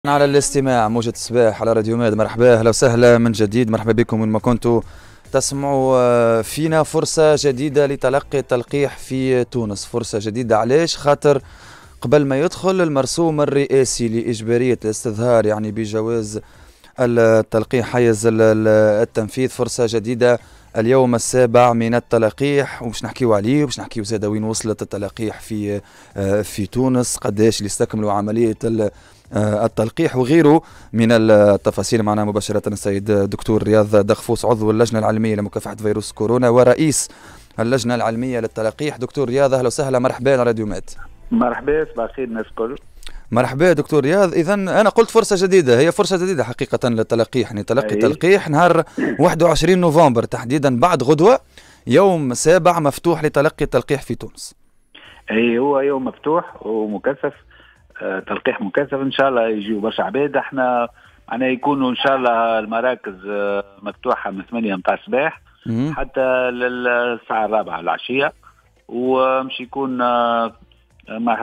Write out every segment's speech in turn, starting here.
على الاستماع موجة الصباح على راديو ماد. مرحبا، اهلا وسهلا من جديد، مرحبا بكم وين ما كنتوا تسمعوا فينا. فرصة جديدة لتلقي التلقيح في تونس، فرصة جديدة علاش؟ خاطر قبل ما يدخل المرسوم الرئاسي لإجبارية الاستظهار يعني بجواز التلقيح حيز التنفيذ، فرصة جديدة اليوم السابع من التلقيح، ومش نحكيو عليه ومش نحكيو زادا وين وصلت التلقيح في تونس، قداش اللي استكملوا عملية التلقيح وغيره من التفاصيل. معنا مباشرة السيد دكتور رياض دغفوس، عضو اللجنة العلمية لمكافحة فيروس كورونا ورئيس اللجنة العلمية للتلقيح. دكتور رياض أهلا وسهلا، مرحبا على راديو مات. مرحبا، صباح الخير الناس الكل. مرحبا دكتور رياض. إذا أنا قلت فرصة جديدة، هي فرصة جديدة حقيقة للتلقيح، يعني تلقي تلقيح نهار 21 نوفمبر تحديدا بعد غدوة، يوم سابع مفتوح لتلقي التلقيح في تونس. أي هو يوم مفتوح ومكثف، تلقيح مكثف. إن شاء الله يجيو برشا عباد. احنا أنا يكونوا إن شاء الله المراكز مفتوحة من 8 متاع الصباح حتى للساعة 4 العشية، ومش يكون مع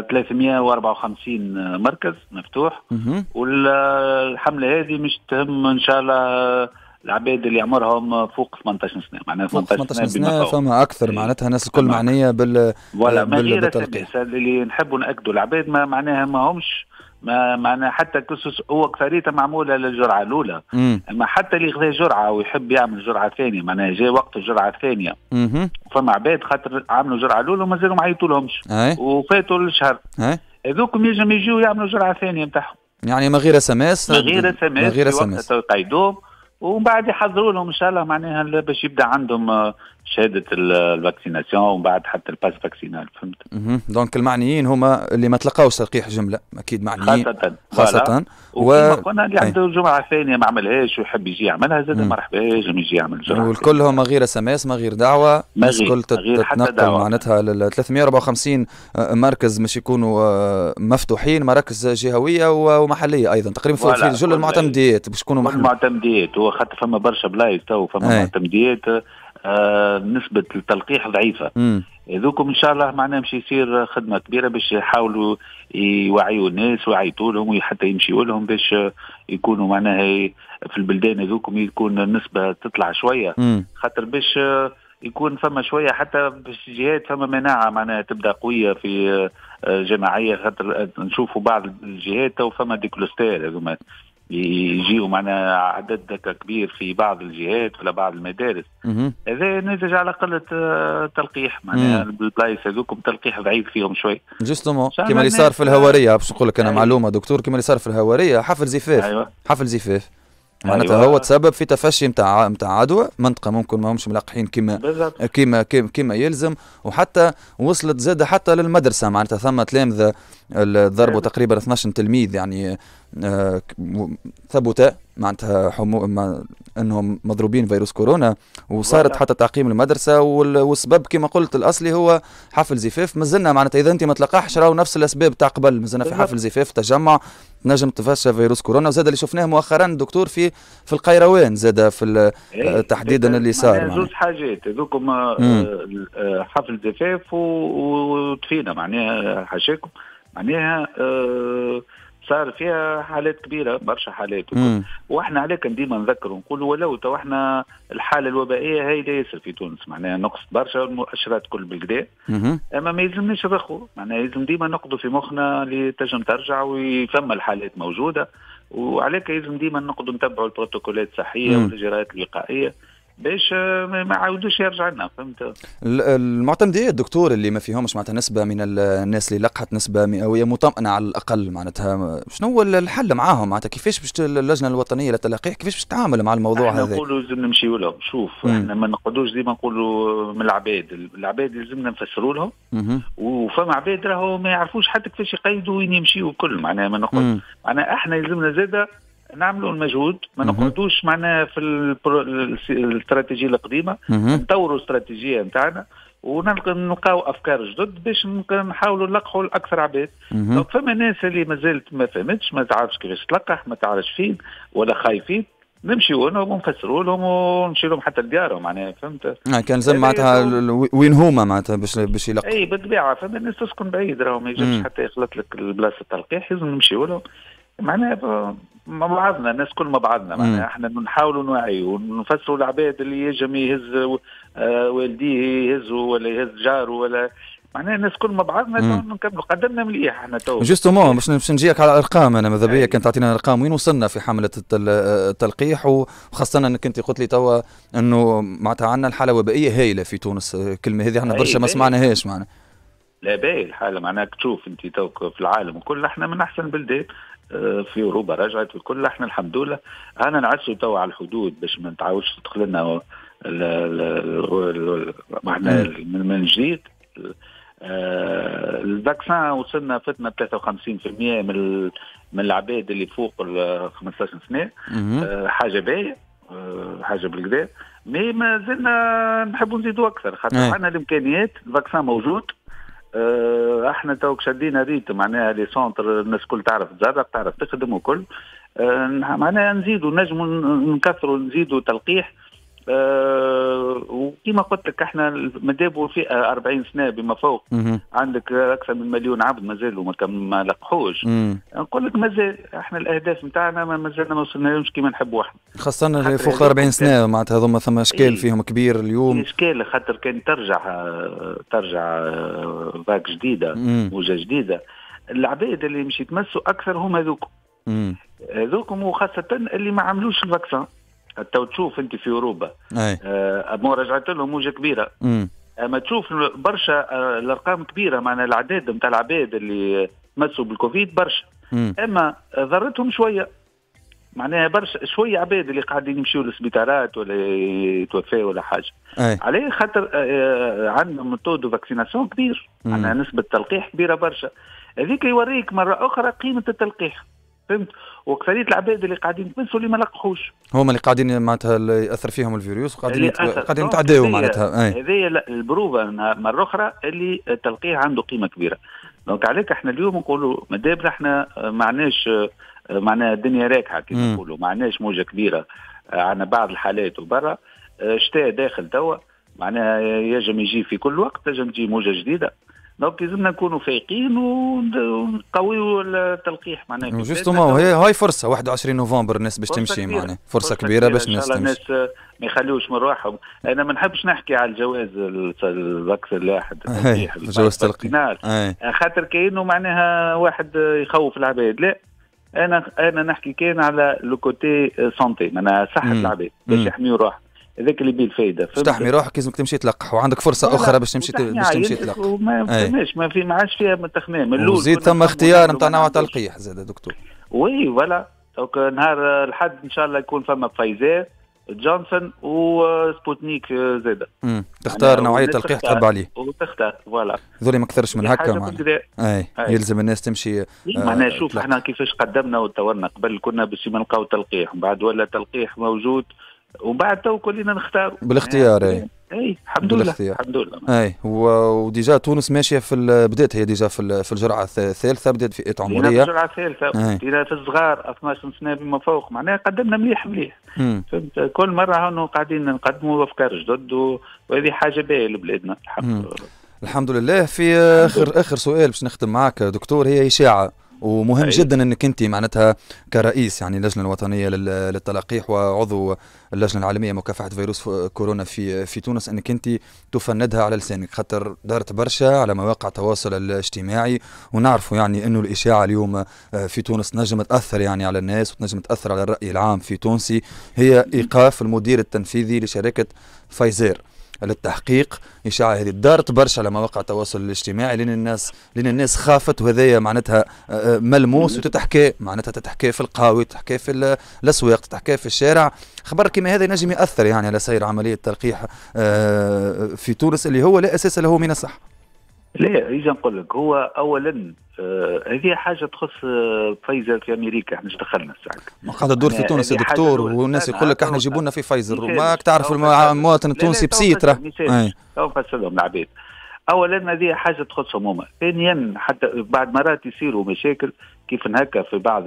354 مركز مفتوح. والحملة هذه مش تهم إن شاء الله العباد اللي عمرهم فوق 18 سنة، معناها 18 سنة فما أكثر، معناتها الناس الكل معنية بالتلقيح. اللي نحبوا نأكدوا العباد ما معناها ما همش ما معناها حتى كسوس هو أكثريتها معمولة للجرعة الأولى. أما حتى اللي ياخذ جرعة ويحب يعمل جرعة ثانية، معناها جاء وقت الجرعة الثانية، فما عباد خاطر عملوا جرعة الأولى وما زالوا ما عيطوا لهمش وفاتوا الشهر، هذوكم يجم يجوا يعملوا جرعة ثانية نتاعهم، يعني من غير SMS، من غير SMS يقيدوهم ومن بعد يحضروا لهم ان شاء الله معناها باش يبدا عندهم شهاده الفاكسيناسيون ومن بعد حتى الباس فاكسينال. فهمت؟ دونك المعنيين هما اللي ما تلقاوش تلقيح جمله، اكيد معنيين خاصه وكما قلنا اللي عنده جمعه ثانيه ما عملهاش ويحب يجي يعملها زاد مرحبا، يجي يعمل جرعه. والكل هما غير SMS، ما غير دعوه، الكل تتنقل معناتها ل 354 مركز مش يكونوا مفتوحين، مراكز جهويه ومحليه ايضا تقريبا في جل المعتمديات باش يكونوا المعتمديات. هو خاطر فما برشا بلايص تو فما معتمديات نسبة التلقيح ضعيفة. هذوكم إن شاء الله معناها مش يصير خدمة كبيرة باش يحاولوا يوعيوا الناس ويعيطوا لهم وحتى يمشيوا لهم باش يكونوا معناها في البلدان هذوكم يكون النسبة تطلع شوية، خاطر باش يكون فما شوية حتى باش الجهات فما مناعة معناها تبدأ قوية في جماعية، خاطر نشوفوا بعض الجهات وفما ديكلوستير هذوما يجيوا معنا عدد كبير في بعض الجهات ولا بعض المدارس. هذا ناتج على قلة تلقيح، معناها البلايص هذوكم تلقيح ضعيف فيهم شوي. جوستومون كما اللي صار في الهوارية، باش نقول لك أنا معلومة دكتور، كما اللي صار في الهوارية حفل زفاف. حفل زفاف معناتها هو تسبب في تفشي نتاع عدوى منطقه ممكن ما همش ملقحين كما يلزم، وحتى وصلت زاد حتى للمدرسه، معناتها ثم تلامذه ضربوا تقريبا 12 تلميذ يعني ثبت معناتها انهم مضروبين فيروس كورونا، وصارت حتى تعقيم المدرسه. والسبب كما قلت الاصلي هو حفل زفاف. مازلنا معناتها اذا انت ما تلقاحش راهو نفس الاسباب تاع قبل، مازلنا في حفل زفاف تجمع نجم تفشى فيروس كورونا. وزاد اللي شفناه مؤخرا دكتور في القيروان زاد في تحديدا اللي صار زوج حاجات هذوكم، حفل زفاف وتفينا معناها حاشاكم معناها صار فيها حالات كبيرة، برشا حالات. واحنا عليك ديما نذكر ونقول ولو تو احنا الحالة الوبائية هي لا ياسر في تونس، معناها نقص برشا المؤشرات كل بالكدا، اما ما يلزمناش نرخوا، معناها يلزم ديما نقضوا في مخنا اللي تنجم ترجع ويفهم الحالات موجودة، وعليك يلزم ديما نقضوا نتبعوا البروتوكولات الصحية والإجراءات الوقائية باش ما عاودوش يرجع لنا. فهمت؟ المعتمديات دكتور اللي ما فيهمش معناتها نسبه من الناس اللي لقحت نسبه مئويه مطمئنه على الاقل، معناتها شنو هو الحل معاهم؟ معناتها كيفاش باش اللجنه الوطنيه للتلقيح كيفاش باش تتعامل مع الموضوع هذا؟ احنا نقولوا لازم نمشيوا لهم. شوف احنا ما نقعدوش ديما نقولوا من العباد لازمنا نفسروا لهم، وفما عباد راهو ما يعرفوش حتى كيفاش يقيدوا وين يمشيوا الكل، معناها ما نقول معناها احنا لازمنا زاده نعملوا المجهود، ما نقعدوش معناها في الاستراتيجية القديمة، نطوروا الاستراتيجية نتاعنا ونلقاو افكار جدد باش نحاولوا نلقحوا الاكثر عباد. فما ناس اللي مازالت ما فهمتش، ما تعرفش كيفاش تلقح، ما تعرفش فين ولا خايفين، نمشيو لهم ونفسروا لهم ونمشي لهم حتى لديارهم، معناها فهمت؟ كان زعما معناتها وين هما معناتها باش يلقحوا. بالطبيعة فما ناس تسكن بعيد راهو ما يجيش حتى يخلط لك البلاصة التلقيح، لازم نمشيو لهم معناها مع بعضنا، الناس كل مع بعضنا، معناها احنا نحاولوا نوعي ونفسروا العباد اللي يجم يهز والديه يهزوا ولا يهز جاره ولا، معناها الناس كل مع بعضنا نكملوا قدمنا مليح احنا تو. جوستومون باش نجيك على الارقام، انا ماذا بيا كانت تعطينا الارقام وين وصلنا في حمله التلقيح، وخاصه انك انت قلت لي توا انه معناتها عندنا الحاله وبائيه هايله في تونس، الكلمه هذه احنا برشا ما سمعناهاش معنا. لا باهي الحاله، معناها تشوف انت توك في العالم وكل احنا من احسن البلدان في اوروبا، رجعت الكل احنا الحمد لله. انا نعسوا توا على الحدود باش ما نتعاودش تدخل لنا معناها من جديد. الفاكسان وصلنا فتنا 53% من العباد اللي فوق ال 15 سنه، حاجه باهيه، حاجه بالكدا، مي ما زلنا نحبوا نزيدوا اكثر خاطر عندنا الامكانيات، الفاكسان موجود. احنا توك شدينا ريت، معناها لي سونتر الناس الكل تعرف تزرق تعرف تخدم وكل، معناها نزيدوا نجموا نكثروا نزيدوا تلقيح. وكما قلت لك احنا مدابوا فئه 40 سنه بما فوق، عندك اكثر من مليون عبد مازالوا ما لقحوش. نقول لك مازال احنا الاهداف نتاعنا مازلنا ما وصلناش كيما نحبوا احنا، خاصه اللي فوق 40 سنه معناتها هذوما ثم اشكال فيهم كبير اليوم. اشكال خاطر كان ترجع باك جديده موجه جديده، العباد اللي مش يتمسوا اكثر هم هذوكم وخاصه اللي ما عملوش الفاكسان. تو تشوف انت في اوروبا مو رجعت لهم موجه كبيره، اما تشوف برشا الارقام كبيره، معناها العدد نتاع العباد اللي تمسوا بالكوفيد برشا، اما ضرتهم شويه، معناها برشا شويه عباد اللي قاعدين يمشيوا للسبيطارات ولا يتوفاوا ولا حاجه. عليه خاطر عندهم ميثود فاكسيناسيون كبير، معناها نسبه تلقيح كبيره برشا، هذيك يوريك مره اخرى قيمه التلقيح، فهمت؟ واكثريه العباد اللي قاعدين يتمسوا اللي ما لقحوش، هما اللي قاعدين معناتها اللي ياثر فيهم الفيروس وقاعدين يتعداوا معناتها. هذه البروفه مره اخرى اللي التلقيح عنده قيمه كبيره. دونك عليك احنا اليوم نقولوا مادام احنا معناش معناها الدنيا راكحه كما نقولوا، معناش موجه كبيره، عندنا بعض الحالات وبرا شتاء داخل توا، معناها يجم يجي في كل وقت، يجم تجي موجه جديده. دونك لازمنا نكونوا فايقين ونقويوا التلقيح معناها. جوستومون هاي فرصه 21 نوفمبر الناس باش تمشي، معناها فرصه كبيره باش الناس تمشي. الناس ما يخليوش من روحهم. انا ما نحبش نحكي على الجواز الوقت الواحد جواز التلقيح، خاطر كأنه معناها واحد يخوف العباد، لا انا نحكي كان على لو كوتي سونتي، معناها صحه العباد باش يحميوا روحهم، هذاك اللي بيه الفايده. باش تحمي روحك لازمك تمشي تلقح، وعندك فرصه اخرى باش تمشي تلقح. ما عادش فيها تخمام. وزيد ثم اختيار نتاع نوع تلقيح زاد دكتور. وي فوالا، دونك نهار الحد ان شاء الله يكون فما فايزر جونسون وسبوتنيك زاده. تختار نوعيه تلقيح تحب عليه وتختار فوالا، ذولي ما اكثرش من هكا معناها. يلزم الناس تمشي. معناها شوف احنا كيفاش قدمنا وتورنا، قبل كنا باش ما نلقاو تلقيح، بعد ولا تلقيح موجود، وبعد تو كلنا نختاروا بالاختيار. اي الحمد لله الحمد لله. اي وديجا تونس ماشيه بدات هي ديجا في الجرعه الثالثه، بدات في فئه عمريه. في الجرعه الثالثه بدينا في الصغار 12 سنه بما فوق، معناها قدمنا مليح. فهمت؟ كل مره هون قاعدين نقدموا افكار جدد، وهذه حاجه باهيه لبلادنا الحمد لله. في اخر سؤال باش نختم معك دكتور، هي اشاعه ومهم جدا انك انت معناتها كرئيس يعني اللجنه الوطنيه للتلقيح وعضو اللجنه العالميه مكافحه فيروس كورونا في تونس، انك انت تفندها على لسانك، خاطر دارت برشا على مواقع التواصل الاجتماعي، ونعرفوا يعني انه الاشاعه اليوم في تونس نجم تاثر يعني على الناس وتنجم تاثر على الراي العام في تونسي. هي ايقاف المدير التنفيذي لشركه فايزر للتحقيق. إشاعة هذه دارت برشا على مواقع التواصل الاجتماعي لأن الناس خافت، وهذايا معناتها ملموس، وتتحكي معناتها تتحكي في القهاوي، تتحكي في الأسواق، تتحكي في الشارع. خبر كما هذا ينجم يأثر يعني على سير عملية التلقيح في تونس اللي هو لا أساس له من الصحة. لا إذا نقول لك، هو أولا هذه حاجة تخص فايزر في أمريكا، احنا دخلنا الساعة ما قاعدة تدور في تونس يا دكتور، والناس يقول لك احنا جيبوا لنا في فايزر، وما تعرف المواطن التونسي بسيط راه. نفسرهم العباد. اولا هذه حاجه تخصهم هما، ثانيا حتى بعد مرات يصيروا مشاكل كيف هكا في بعض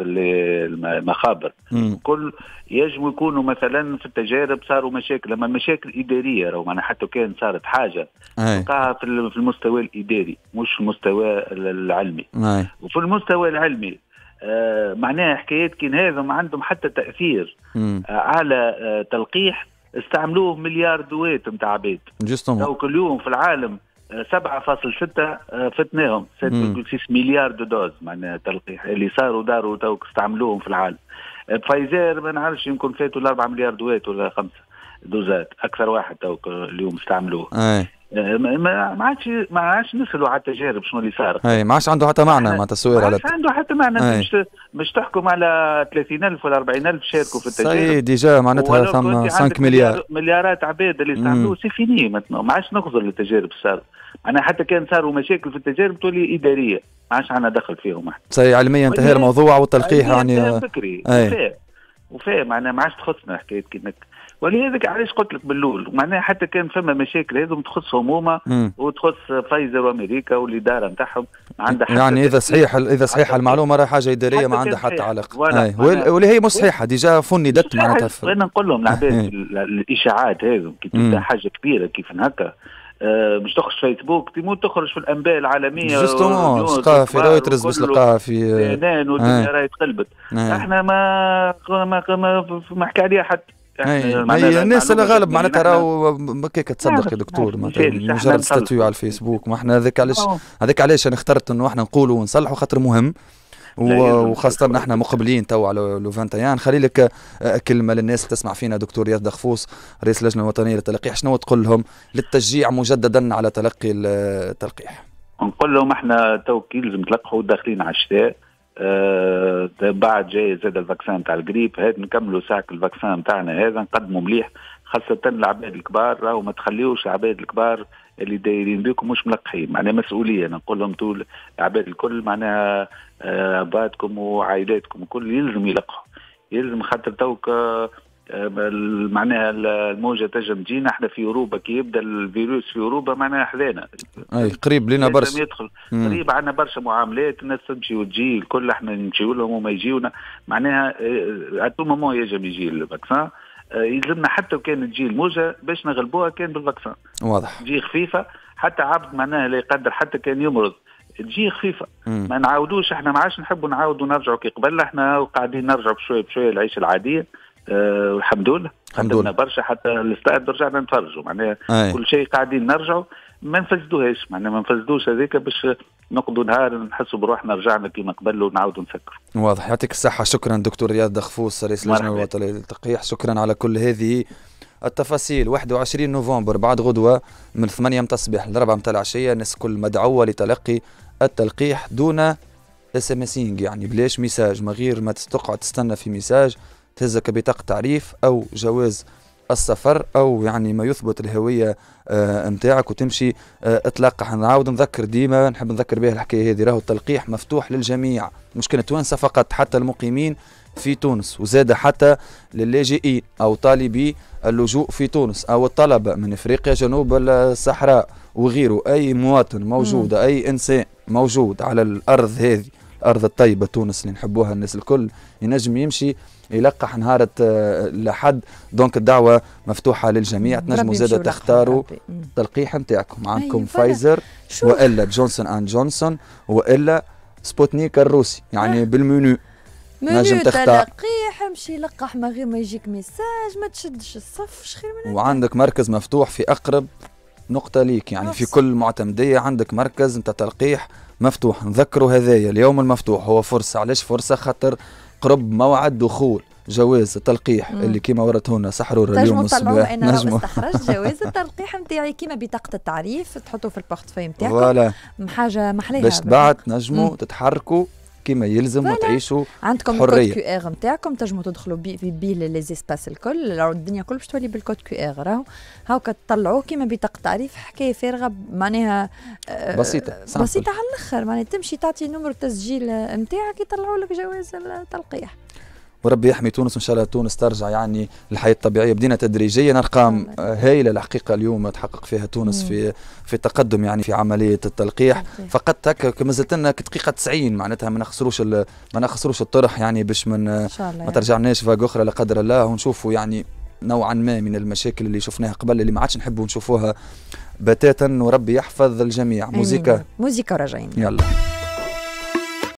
المخابر كل يجموا يكونوا مثلا في التجارب صاروا مشاكل، اما مشاكل اداريه، رغم انا حتى كان صارت حاجه تلقاها في المستوى الاداري مش في المستوى العلمي. وفي المستوى العلمي معناها حكايات كين هذا ما عندهم حتى تأثير على تلقيح. استعملوه مليار دوات نتاع عباد. تو كل يوم في العالم 7.6 فتناهم 7.6 مليار دوز معناها تلقيح اللي صاروا داروا تو استعملوهم في العالم. فايزر ما نعرفش يمكن فاتوا 4 مليار دوات ولا 5 دوزات اكثر واحد تو اليوم استعملوه. ما عادش نسألوا على التجارب شنو اللي صار. ما عادش عنده حتى معنى معناتها السؤال. ما عادش عنده حتى معنى. مش تحكم على 30,000 ولا 40,000 شاركوا في التجارب. صحيح ديجا معناتها ثم 5 مليارات عباد اللي استعملوه سي فيني مثلا. ما عادش نخزر للتجارب صار. أنا حتى كان صاروا مشاكل في التجارب تولي إدارية ما عادش عندنا دخل فيهم. صحيح علميا انتهى الموضوع والتلقيح يعني فكري وفاء معناها ما عادش تخصنا حكاية كينك. ولهذا علاش قلت لك باللول معناها حتى كان فما مشاكل هذم تخصهم هما وتخص فايزر وامريكا والاداره نتاعهم عندها حتى يعني اذا صحيحه المعلومه راه حاجه اداريه ما عندها حتى علاقه. واللي هي مش صحيحه ديجا فندت معناتها. انا نقول لهم العباد الاشاعات هذم كي تبدا حاجه كبيره كيف هكا مش تخرج في فيسبوك تموت تخرج في الانباء العالميه. جوستومون لقاها في رويترز بس لقاها في CNN والدنيا راهي تقلبت. احنا ما حكى عليها حتى. هي الناس اللي غالب معناتها راهو هكاك تصدق يا دكتور مجرد ستاتيو على الفيسبوك. ما احنا هذاك علاش انا اخترت انه احنا نقولوا ونصلحوا خاطر مهم وخاصة احنا مقبلين تو على لو 21. خلي لك كلمة للناس اللي تسمع فينا دكتور رياض دغفوس رئيس اللجنة الوطنية للتلقيح. شنو تقول لهم للتشجيع مجددا على تلقي التلقيح؟ نقول لهم احنا تو كي لازم تلقحوا داخلين على الشتاء. بعد جاي زاد الفاكسان تاع الجريب هذا نكملوا ساعة الفاكسان تاعنا هذا نقدموا مليح خاصة العباد الكبار. راهو ما تخليوش العباد الكبار اللي دايرين بيكم مش ملقحين معناها مسؤولية. نقول لهم طول العباد الكل معناها عبادكم وعائلاتكم الكل يلزم يلقحوا. يلزم خاطر توك معناها الموجة تجم تجينا احنا في اوروبا كي يبدا الفيروس في اوروبا معناها حذانا قريب لنا برشا يدخل قريب عندنا برشا معاملات الناس تمشي وتجي الكل احنا نمشيو لهم وما يجيونا معناها اتوما مو يجب يجي الفاكسان. يلزمنا حتى كان تجي الموجة باش نغلبوها كان بالفاكسان واضح تجي خفيفة. حتى عبد معناها لا يقدر حتى كان يمرض تجي خفيفة. ما نعاودوش احنا ما عادش نحبوا نعاودوا نرجعوا كي قبل. احنا قاعدين نرجعوا بشوية بشوية العيشة العادية. والحمد لله قدمنا برشا حتى الاستاد رجعنا نتفرجوا معناها كل شيء قاعدين نرجعوا ما نفسدوهاش معناها ما نفسدوش هذيك باش نقضوا نهار نحسوا بروحنا رجعنا كيما قبل ونعاودوا نسكروا. واضح يعطيك الصحة. شكرا دكتور رياض دغفوس رئيس اللجنة الوطنية للتلقيح. شكرا على كل هذه التفاصيل. 21 نوفمبر بعد غدوة من 8 متاع الصباح ل 4 متاع العشية الناس كل مدعوة لتلقي التلقيح دون SMS يعني بلاش ميساج من غير ما تقعد تستنى في ميساج. تهزك بطاقة تعريف أو جواز السفر أو يعني ما يثبت الهوية متاعك وتمشي تلقح. نعاود نذكر ديما نحب نذكر بها الحكاية هذه راهو التلقيح مفتوح للجميع مش كان توانسة فقط حتى المقيمين في تونس وزاد حتى للاجئين أو طالبي اللجوء في تونس أو الطلبة من إفريقيا جنوب الصحراء وغيره. أي مواطن موجود أي إنسان موجود على الأرض هذه الأرض الطيبة تونس اللي نحبوها الناس الكل ينجم يمشي يلقح نهارة لحد. دونك الدعوة مفتوحة للجميع. تنجموا زادة تختاروا تلقيح نتاعكم. عندكم فايزر وإلا جونسون أند جونسون وإلا سبوتنيك الروسي يعني بالمنيو نجم تختار تلقيح امشي لقح من غير ما يجيك ميساج ما تشدش الصف شخير من وعندك مركز مفتوح في أقرب نقطة ليك يعني في كل معتمدية عندك مركز انت تلقيح مفتوح. نذكروا هذايا اليوم المفتوح هو فرصة. علاش فرصة؟ خاطر قرب موعد دخول جواز التلقيح اللي كيما ورت هنا سحرور اليوم الصباح. نجموا استخرجت جواز التلقيح نتاعي كيما بطاقة التعريف تحطوه في البورتفوي نتاعكم حاجة محليها باش تبعت نجموا تتحركوا كيما يلزم وتعيشوا عندكم الكود كيو ار نتاعكم تنجموا تدخلوا بيه لي زيسباس الكل. الدنيا كل باش تولي بالكود كيو ار. راهو هاكا تطلعوه كيما بطاقة تعريف حكاية فارغة معناها بسيطة على الاخر. معناها تمشي تعطي نمر التسجيل نتاعك يطلعوا لك جواز التلقيح. وربي يحمي تونس وان شاء الله تونس ترجع يعني للحياه الطبيعيه. بدينا تدريجيا ارقام هائله الحقيقه اليوم تحقق فيها تونس في التقدم يعني في عمليه التلقيح. فقط هكا مازالت لنا دقيقه 90 معناتها ما نخسروش الطرح يعني باش ما ترجعناش فاق اخرى لا قدر الله. ونشوفوا يعني نوعا ما من المشاكل اللي شفناها قبل اللي ما عادش نحبوا نشوفوها بتاتا. وربي يحفظ الجميع. موسيقى وراجعين يلا.